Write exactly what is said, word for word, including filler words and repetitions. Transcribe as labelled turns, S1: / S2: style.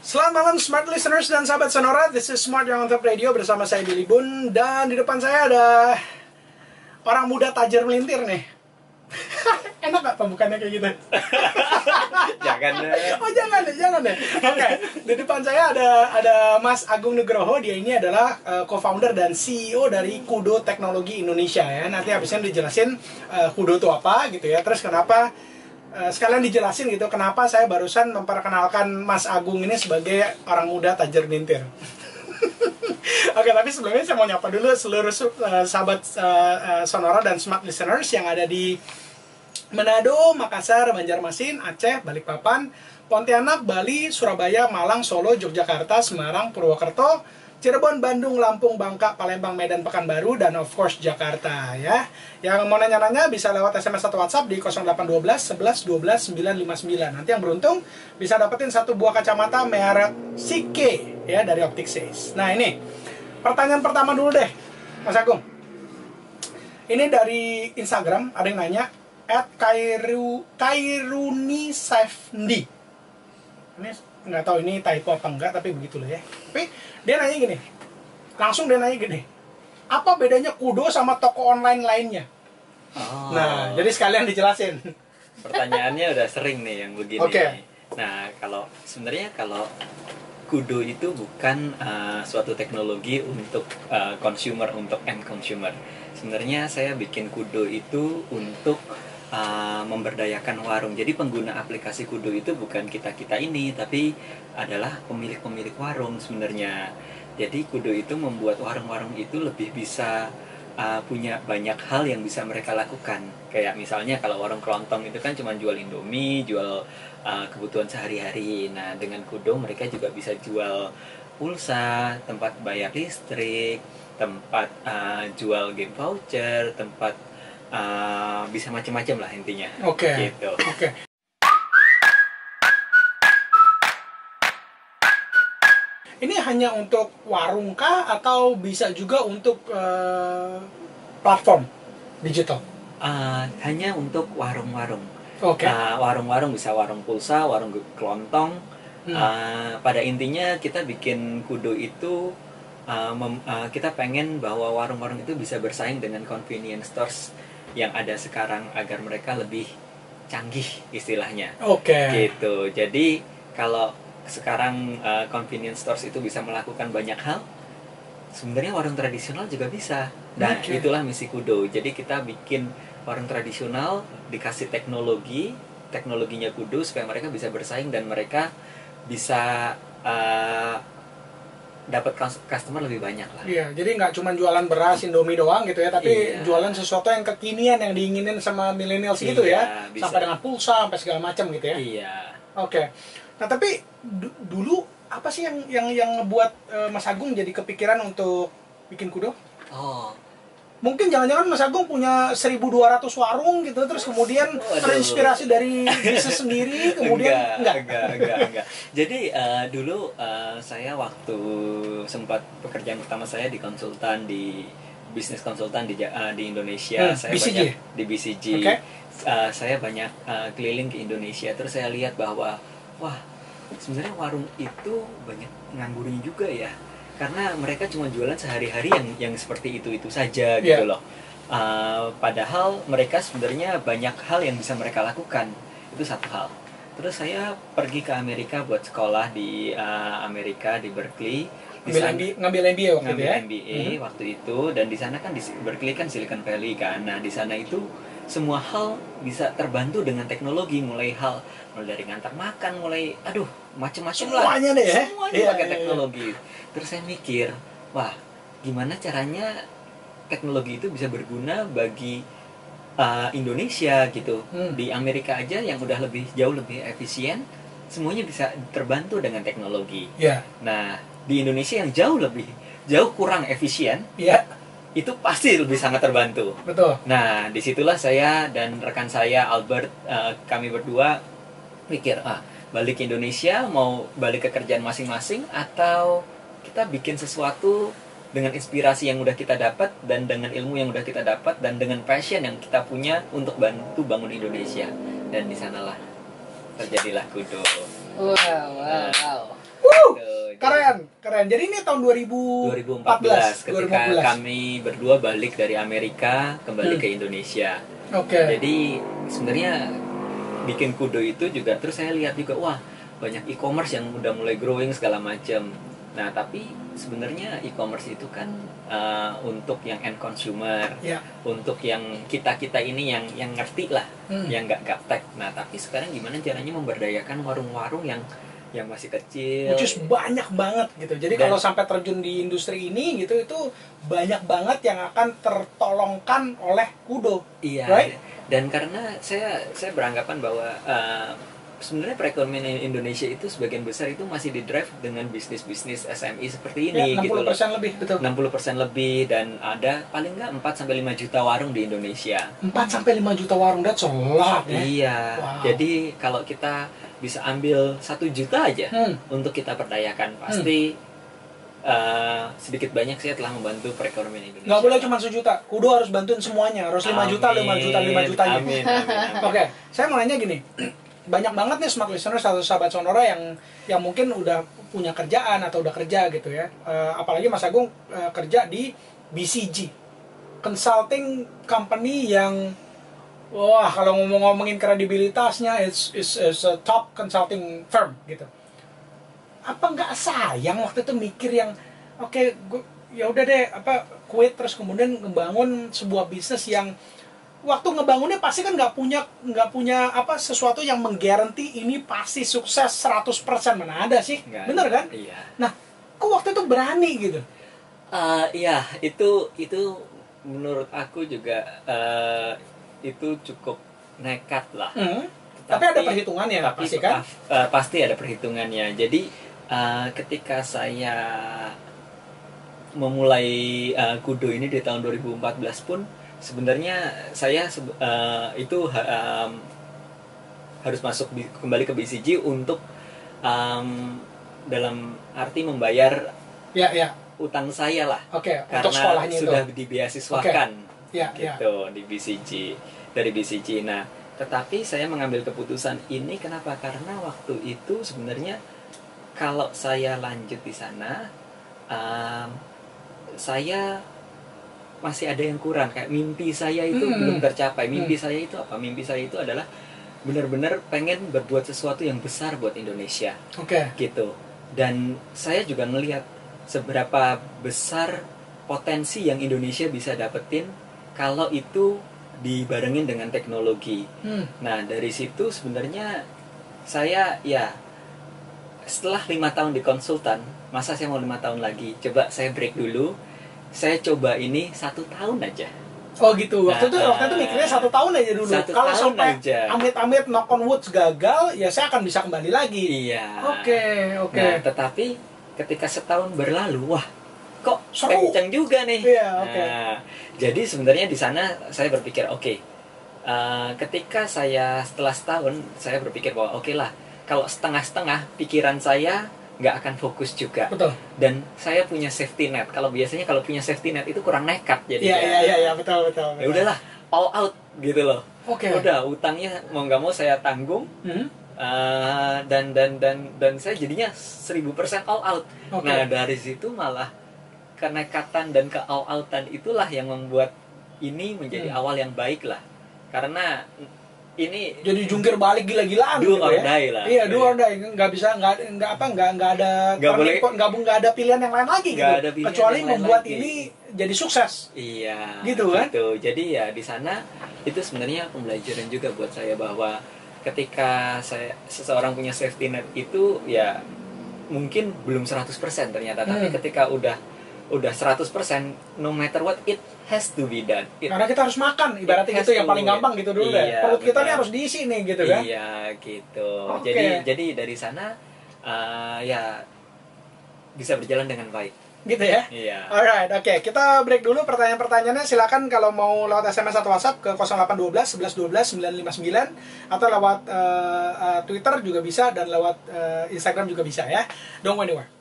S1: Selamat malam smart listeners dan sahabat Sonora. This is Smart Young on Top Radio bersama saya Billy Bun. Dan di depan saya ada orang muda tajir melintir nih. Enak gak pembukaannya kayak gitu?
S2: Jangan deh.
S1: Oh jangan deh, jangan deh. Oke, okay. Di depan saya ada ada Mas Agung Nugroho. Dia ini adalah uh, co-founder dan C E O dari Kudo Teknologi Indonesia ya. Nanti habisnya dijelasin uh, Kudo itu apa gitu ya. Terus kenapa Uh, sekalian dijelasin gitu kenapa saya barusan memperkenalkan Mas Agung ini sebagai orang muda tajir melintir. Oke, okay, tapi sebelumnya saya mau nyapa dulu seluruh uh, sahabat uh, uh, Sonora dan smart listeners yang ada di Manado, Makassar, Banjarmasin, Aceh, Balikpapan, Pontianak, Bali, Surabaya, Malang, Solo, Yogyakarta, Semarang, Purwokerto, Cirebon, Bandung, Lampung, Bangka, Palembang, Medan, Pekanbaru, dan of course Jakarta ya. Yang mau nanya-nanya bisa lewat S M S atau WhatsApp di nol delapan satu dua sebelas dua belas sembilan lima sembilan. Nanti yang beruntung bisa dapetin satu buah kacamata merek C K ya dari Optic Says. Nah ini pertanyaan pertama dulu deh, Mas Agung. Ini dari Instagram ada yang nanya at Kairu Kairuni Safndi. Ini nggak tahu ini typo apa enggak, tapi begitulah ya. Tapi dia nanya gini, langsung dia nanya gini, apa bedanya Kudo sama toko online lainnya? Oh. Nah, jadi sekalian dijelasin.
S2: Pertanyaannya udah sering nih yang begini.
S1: Oke. Okay.
S2: Nah, kalau sebenarnya kalau Kudo itu bukan uh, suatu teknologi untuk uh, consumer, untuk end consumer. Sebenarnya saya bikin Kudo itu untuk Uh, memberdayakan warung. Jadi pengguna aplikasi Kudo itu bukan kita-kita ini, tapi adalah pemilik-pemilik warung sebenarnya. Jadi Kudo itu membuat warung-warung itu lebih bisa uh, punya banyak hal yang bisa mereka lakukan. Kayak misalnya kalau warung kelontong itu kan cuma jual Indomie, jual uh, kebutuhan sehari-hari. Nah, dengan Kudo mereka juga bisa jual pulsa, tempat bayar listrik, tempat uh, jual game voucher, tempat Uh, bisa macam-macam lah intinya.
S1: Oke. Okay.
S2: Gitu.
S1: Oke. Okay. Ini hanya untuk warung kah atau bisa juga untuk uh, platform digital?
S2: Uh, hanya untuk warung-warung.
S1: Oke. Okay.
S2: Uh, warung-warung bisa warung pulsa, warung kelontong. Hmm. Uh, pada intinya kita bikin Kudo itu uh, mem, uh, kita pengen bahwa warung-warung itu bisa bersaing dengan convenience stores yang ada sekarang agar mereka lebih canggih istilahnya.
S1: Oke. Okay.
S2: Gitu. Jadi kalau sekarang uh, convenience stores itu bisa melakukan banyak hal, sebenarnya warung tradisional juga bisa. Dan okay. itulah misi Kudo. Jadi kita bikin warung tradisional dikasih teknologi, teknologinya Kudo supaya mereka bisa bersaing dan mereka bisa uh, dapat customer lebih banyak lah.
S1: Iya, jadi nggak cuma jualan beras Indomie doang gitu ya, tapi iya. jualan sesuatu yang kekinian yang diinginin sama milenial segitu
S2: iya,
S1: ya,
S2: bisa.
S1: Sampai dengan pulsa, sampai segala macam gitu ya.
S2: Iya.
S1: Oke. Okay. Nah tapi d- dulu apa sih yang yang yang ngebuat uh, Mas Agung jadi kepikiran untuk bikin Kudo?
S2: Oh.
S1: Mungkin jangan-jangan Mas Agung punya seribu dua ratus warung gitu, terus kemudian Waduh. terinspirasi dari bisnis sendiri, kemudian
S2: enggak, enggak, enggak, enggak. Jadi uh, dulu uh, saya waktu sempat pekerjaan pertama saya di konsultan, di bisnis konsultan di uh, di Indonesia, hmm, saya
S1: B C G?
S2: banyak di B C G.
S1: Okay.
S2: Uh, saya banyak uh, keliling ke Indonesia, terus saya lihat bahwa wah, sebenarnya warung itu banyak nganggurin juga ya. Karena mereka cuma jualan sehari-hari yang yang seperti itu-itu saja gitu yeah. loh. Uh, padahal mereka sebenarnya banyak hal yang bisa mereka lakukan. Itu satu hal. Terus saya pergi ke Amerika buat sekolah di uh, Amerika di Berkeley. Di
S1: ngambil, sana, M B A, ngambil M B A waktu
S2: ngambil
S1: itu ya?
S2: M B A mm-hmm. waktu itu, dan di sana kan di Berkeley kan Silicon Valley kan. Nah, di sana itu semua hal bisa terbantu dengan teknologi, mulai hal mulai dari ngantar makan, mulai aduh macam-macam lah.
S1: Semuanya deh ya.
S2: Semuanya yeah, pakai teknologi. Yeah, yeah. Terus saya mikir, wah, gimana caranya teknologi itu bisa berguna bagi uh, Indonesia gitu. Hmm. Di Amerika aja yang udah lebih jauh lebih efisien, semuanya bisa terbantu dengan teknologi.
S1: Yeah.
S2: Nah, di Indonesia yang jauh lebih jauh kurang efisien.
S1: Yeah.
S2: Itu pasti lebih sangat terbantu.
S1: Betul.
S2: Nah, disitulah saya dan rekan saya Albert, uh, kami berdua mikir, ah, balik ke Indonesia, mau balik ke kerjaan masing-masing, atau kita bikin sesuatu dengan inspirasi yang udah kita dapat, dan dengan ilmu yang udah kita dapat, dan dengan passion yang kita punya untuk bantu bangun Indonesia. Dan di sanalah terjadilah Kudo.
S3: Wow, wow, wow.
S1: Wuh,
S2: Tuh,
S1: keren, keren. Jadi ini tahun dua ribu empat belas,
S2: ketika
S1: dua ribu empat belas.
S2: kami berdua balik dari Amerika kembali
S1: Hmm.
S2: ke Indonesia.
S1: Oke.
S2: Jadi sebenarnya bikin Kudo itu juga, terus saya lihat juga, wah banyak e-commerce yang udah mulai growing segala macam. Nah tapi sebenarnya e-commerce itu kan uh, untuk yang end consumer,
S1: Ya.
S2: untuk yang kita kita ini yang yang ngerti lah,
S1: Hmm.
S2: yang nggak gaptek. Nah tapi sekarang gimana caranya memberdayakan warung-warung yang yang masih kecil,
S1: Which is banyak banget gitu. Jadi
S2: Dan-
S1: kalau sampai terjun di industri ini gitu, itu banyak banget yang akan tertolongkan oleh Kudo.
S2: iya.
S1: Right?
S2: Dan karena saya saya beranggapan bahwa uh, sebenarnya perekonomian Indonesia itu sebagian besar itu masih didrive dengan bisnis-bisnis S M E seperti
S1: Ya,
S2: ini
S1: enam
S2: gitu
S1: puluh
S2: loh.
S1: persen lebih, betul.
S2: enam puluh persen lebih, dan ada paling nggak empat sampai lima juta warung di Indonesia.
S1: empat sampai lima juta warung, that's a lot ya.
S2: Iya.
S1: Wow.
S2: Jadi kalau kita bisa ambil satu juta aja
S1: Hmm.
S2: untuk kita perdayakan, pasti uh, sedikit banyak saya telah membantu perekonomian Indonesia.
S1: Nggak boleh cuma sejuta, Kudo harus bantuin semuanya, harus lima juta, lima juta, lima juta gitu.
S2: Amin, amin, amin.
S1: Oke, saya mau nanya gini, banyak banget nih smart listeners atau sahabat Sonora yang yang mungkin udah punya kerjaan atau udah kerja gitu ya. Eh, apalagi Mas Agung eh, kerja di B C G, consulting company yang, wah kalau ngomong-ngomongin kredibilitasnya, it's, it's, it's a top consulting firm gitu. Apa nggak sayang waktu itu mikir yang, oke, okay, ya udah deh, apa quit terus kemudian ngebangun sebuah bisnis yang waktu ngebangunnya pasti kan nggak punya nggak punya apa sesuatu yang menggaranti ini pasti sukses seratus persen, mana ada sih?
S2: Nggak
S1: Bener
S2: ada.
S1: kan?
S2: Iya.
S1: Nah, kok waktu itu berani gitu?
S2: Uh, iya, itu itu menurut aku juga uh, itu cukup nekat lah.
S1: Hmm. Tapi, ada perhitungannya,
S2: tapi
S1: pasti kan?
S2: uh, pasti ada perhitungannya. Jadi uh, ketika saya memulai uh, Kudo ini di tahun dua ribu empat belas pun sebenarnya saya uh, itu um, harus masuk di, kembali ke B C G untuk um, dalam arti membayar
S1: Ya, ya.
S2: utang saya lah.
S1: Oke,
S2: Karena
S1: untuk sekolahnya
S2: sudah
S1: itu.
S2: dibeasiswakan.
S1: Ya, ya.
S2: gitu di B C G, dari B C G. Nah, tetapi saya mengambil keputusan ini kenapa? Karena waktu itu sebenarnya kalau saya lanjut di sana, um, saya masih ada yang kurang, kayak mimpi saya itu
S1: Hmm.
S2: belum tercapai. Mimpi
S1: Hmm.
S2: saya itu apa? Mimpi saya itu adalah benar-benar pengen berbuat sesuatu yang besar buat Indonesia,
S1: Oke.
S2: gitu. Dan saya juga melihat seberapa besar potensi yang Indonesia bisa dapetin kalau itu dibarengin dengan teknologi.
S1: Hmm.
S2: Nah, dari situ sebenarnya saya ya setelah lima tahun di konsultan, masa saya mau lima tahun lagi? Coba saya break dulu. Saya coba ini satu tahun aja.
S1: Oh gitu. Waktu itu
S2: Nah,
S1: waktu itu mikirnya satu tahun aja dulu.
S2: satu
S1: Kalau
S2: tahun
S1: sampai
S2: aja.
S1: amit-amit knock on wood gagal, ya saya akan bisa kembali lagi.
S2: Iya.
S1: Oke, oke.
S2: Nah, tetapi ketika setahun berlalu, wah, kok
S1: Seru.
S2: kencang juga nih.
S1: Iya, oke.
S2: Nah, jadi sebenarnya di sana saya berpikir, oke, uh, ketika saya setelah setahun, saya berpikir bahwa oke lah, kalau setengah-setengah, pikiran saya nggak akan fokus juga.
S1: Betul.
S2: Dan saya punya safety net. Kalau biasanya kalau punya safety net itu kurang nekat jadi.
S1: Iya, iya, iya, iya, betul, betul.
S2: Ya udahlah, all out gitu loh.
S1: Oke.
S2: Udah, utangnya mau nggak mau saya tanggung.
S1: Hmm?
S2: Uh, dan dan dan dan saya jadinya seribu persen all out.
S1: Oke.
S2: Nah, dari situ malah kenekatan dan ke all outan itulah yang membuat ini menjadi
S1: Hmm.
S2: awal yang baik lah. Karena ini
S1: Jadi jungkir balik gila-gilaan
S2: do
S1: gitu
S2: or
S1: ya.
S2: die lah.
S1: Iya, do or die. Nggak bisa, nggak, nggak apa, nggak, nggak ada,
S2: Nggak boleh.
S1: turning point, nggak, nggak ada pilihan yang lain lagi
S2: Nggak
S1: gitu.
S2: ada pilihan
S1: Kecuali
S2: yang lain
S1: membuat
S2: lagi.
S1: ini jadi sukses.
S2: Iya.
S1: Gitu kan?
S2: Jadi ya di sana itu sebenarnya pembelajaran juga buat saya bahwa ketika saya seseorang punya safety net itu ya mungkin belum seratus persen ternyata, tapi
S1: Hmm.
S2: ketika udah udah seratus persen, no matter what, it has to be done. It
S1: Karena kita harus makan, ibaratnya
S2: It has
S1: gitu yang
S2: to,
S1: paling gampang gitu dulu deh.
S2: iya,
S1: Perut kita
S2: benar.
S1: nih harus diisi nih gitu kan.
S2: Iya gitu.
S1: Oke.
S2: Jadi jadi dari sana uh, ya bisa berjalan dengan baik.
S1: Gitu ya.
S2: Iya.
S1: Alright, oke. Kita break dulu pertanyaan-pertanyaannya. Silakan kalau mau lewat S M S atau WhatsApp ke nol delapan satu dua satu satu dua belas sembilan lima sembilan atau lewat uh, uh, Twitter juga bisa dan lewat uh, Instagram juga bisa ya. Don't go anywhere.